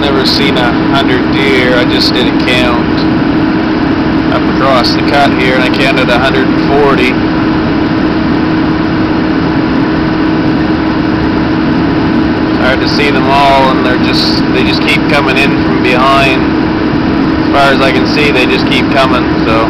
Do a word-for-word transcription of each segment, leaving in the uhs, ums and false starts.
never seen a hundred deer. I just did a count up across the cut here, and I counted one hundred forty. It's hard to see them all, and they're just they just keep coming in from behind. As far as I can see, they just keep coming. So.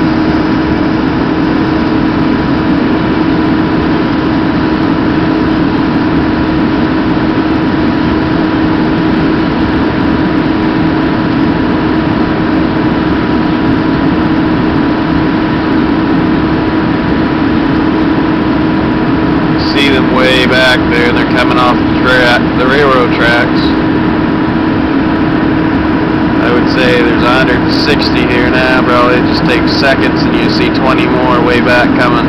See them way back there, and they're coming off the track, the railroad tracks. I would say there's one hundred sixty here now. Probably it just takes seconds, and you see twenty more way back coming.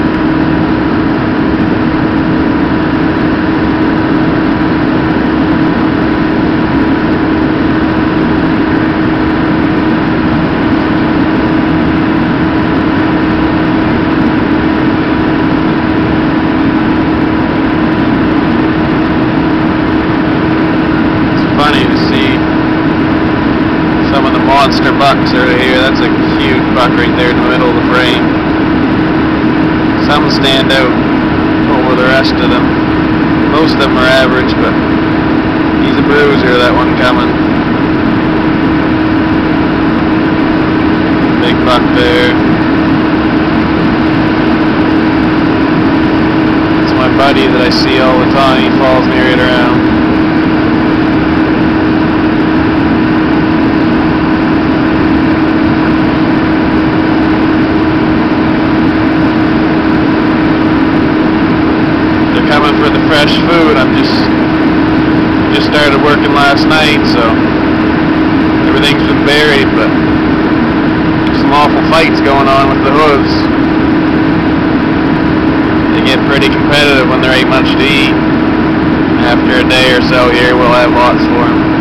Funny to see some of the monster bucks that are here. That's a huge buck right there in the middle of the frame. Some stand out over the rest of them. Most of them are average, but he's a bruiser, that one coming. Big buck there. It's my buddy that I see all the time. He follows me right around. Coming for the fresh food. I'm just just started working last night, so everything's been buried, but there's some awful fights going on with the hooves. They get pretty competitive when there ain't much to eat. After a day or so here, we'll have lots for them.